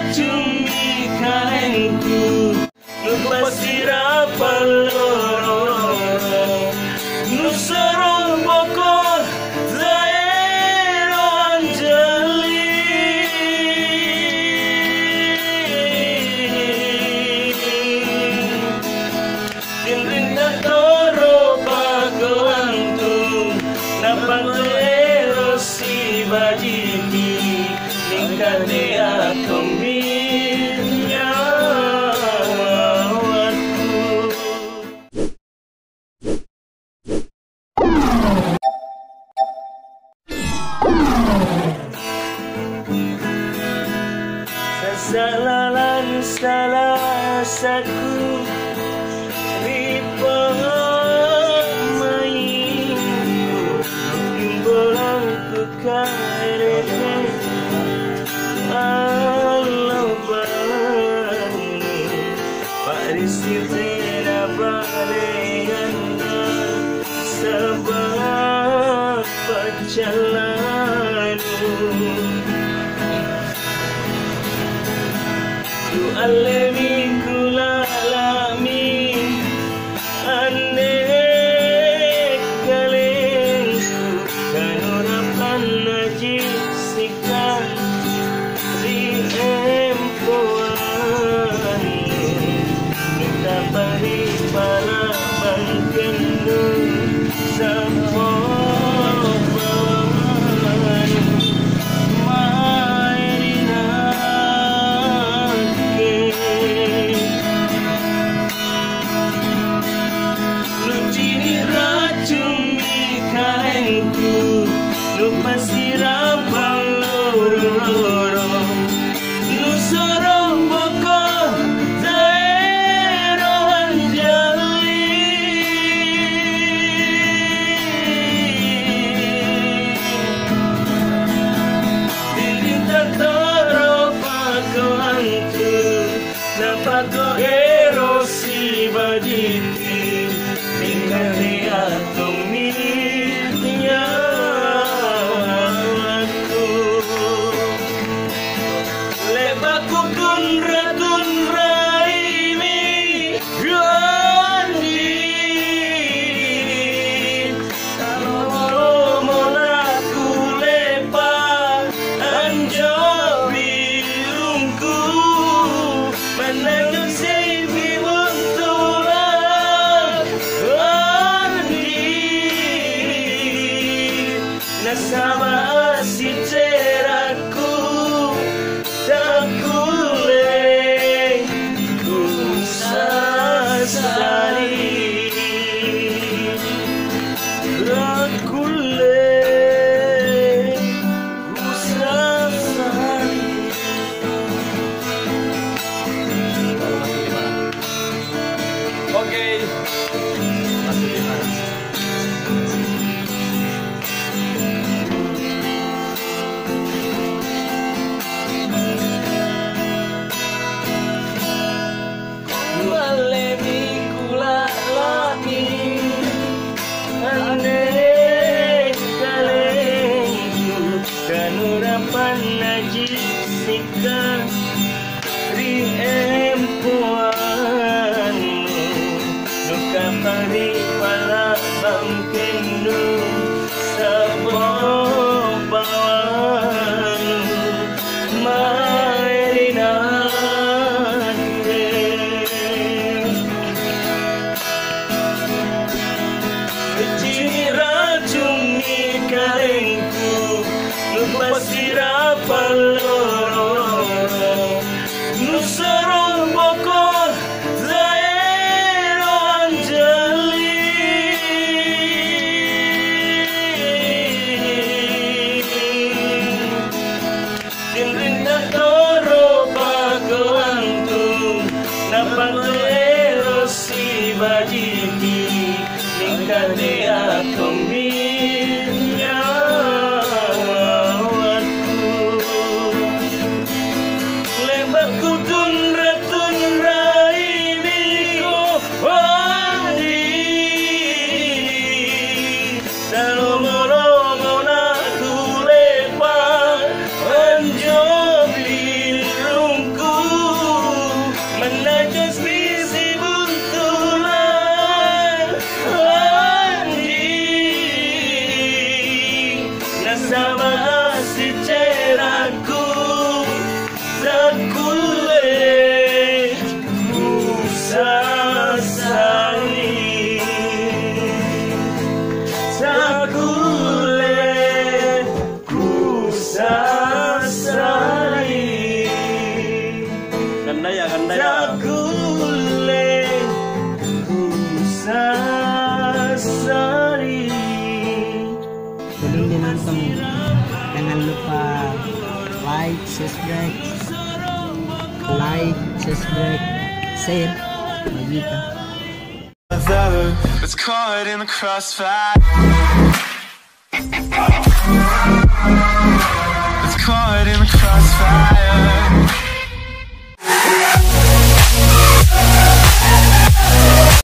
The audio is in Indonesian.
cumi kaenku lupa sirapan loro nu sorong bokor zaero anjali dinrinda toro pagoantu napantero si bajiki ningkade atomnya kesalahan salah satu mainku timbulan ku karena Allah bani parisi tidak balenganda sebab perjalanan tu alami kulalami anek kalengku kanurapan najisikan di empuan minta pari pala bangkenu sampai bawan lupa sirapan loro nu sorong bokor zaero anjali dirinta toro pagoantu napago erosi baditi tinggali atominya sama si ceraku tak kule ku sasari tak kule ku sasari. Oke, masih gimana? Kanurapan najisikan ri empuan luka pari pala bangkenu sabong bawan mainan kecil racun ni kaengku lupa sirapan loro nu sorong bokor zaero anjali dinrinda toro pagoantu napantero si bajiki ningkade atominya Rungku like, subscribe, share, magikan. It's caught in the crossfire. It's caught in the crossfire.